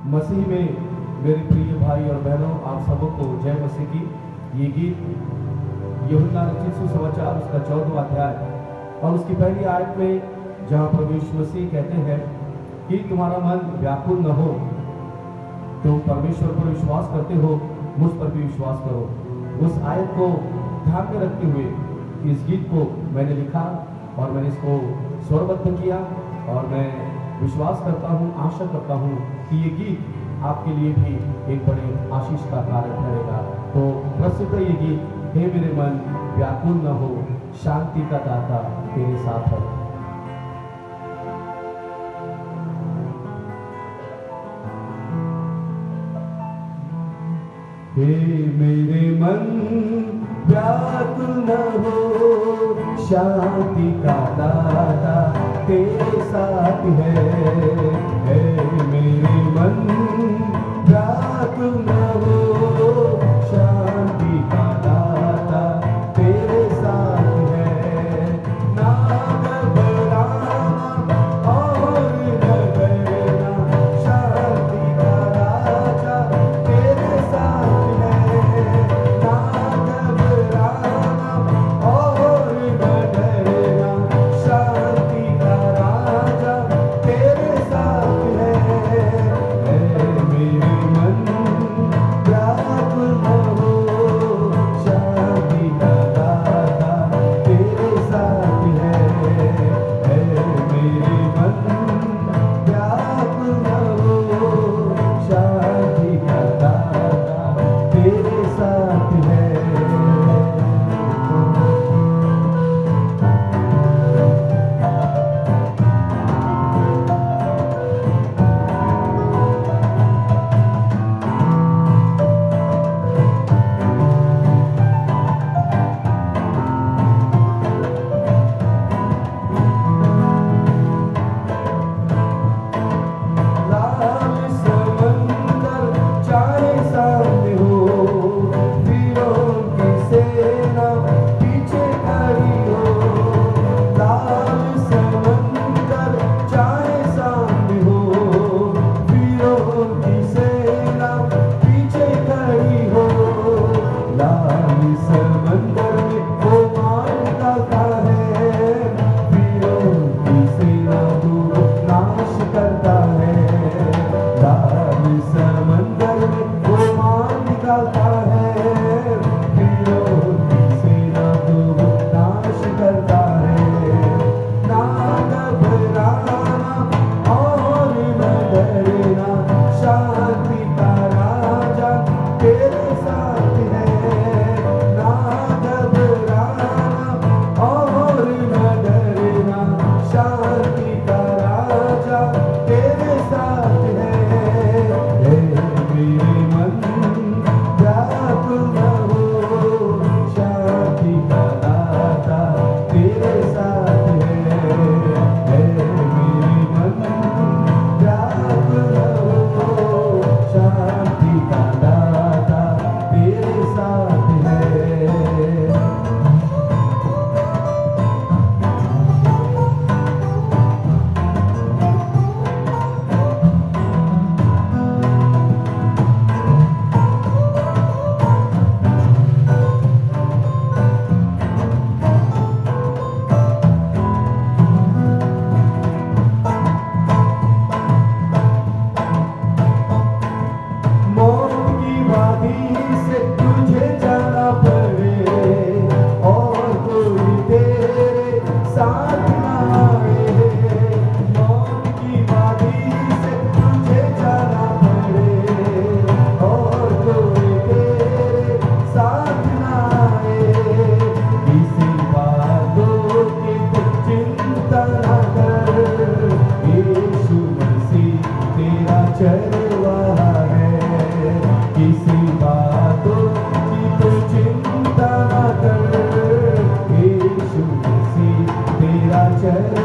मसीह में मेरे प्रिय भाई और बहनों, आप सबको जय मसीह की। ये गीत यूहन्ना रचित सुसमाचार उसका 14वां अध्याय और उसकी पहली आयत में जहाँ प्रभु यीशु मसीह कहते हैं कि तुम्हारा मन व्याकुल न हो, तुम परमेश्वर पर विश्वास करते हो, मुझ पर भी विश्वास करो। उस आयत को ध्यान में रखते हुए इस गीत को मैंने लिखा और मैंने इसको स्वरबद्ध किया और मैं विश्वास करता हूँ, आशा करता हूँ कि ये गीत आपके लिए भी एक बड़े आशीष का कार्य ठहरेगा। तो प्रसिद्ध ये गीत, हे मेरे मन व्याकुल न हो, शांति का दाता तेरे साथ है। हे मेरे मन व्याकुल न हो, शांति का दाता तेरे साथ है। हे मेरे मन व्याकुल न हो, शांति का दाता तेरे साथ है। ना घबराना और न डरना, शांति का राजा तेरे साथ है। ना घबराना और न डरना, शांति का राजा तेरे साथ है। मेरे मन व्याकुल न हो, शांति का दाता तेरे साथ है। मेरे मन व्याकुल न हो, शांति का दाता तेरे साथ है। लाल समंदर चाहे सामने हो, वीरों की सेना पीछे खड़ी हो। लाल समंदर चाहे सामने हो, वीरों की सेना पीछे खड़ी हो। लाल समंदर में वो मान डालता है, वीरों की सेना को नाश करता है। लाल समंदर में वो मान निकालता है, वीरों की सेना को नाश करता है। ना घबराना और न डरना, शांति का राजा तेरे साथ है। ना घबराना और न डरना, शांति का राजा तेरे साथ है। मेरे मन व्याकुल न हो, शांति का दाता तेरे साथ है। मेरे मन व्याकुल न हो, शांति का दाता तेरे साथ है। मौत की वादी से तुझे जाना पड़े और कोई तेरे साथ ना आए। मौत की वादी से तुझे जाना पड़े और कोई तेरे साथ ना आए। किसी बातों की तू चिंता ना कर, यीशु मसीह तेरा चरवाहा है। किसी बातों की तो चिंता न कर, यीशु मसीह तेरा चरवाहा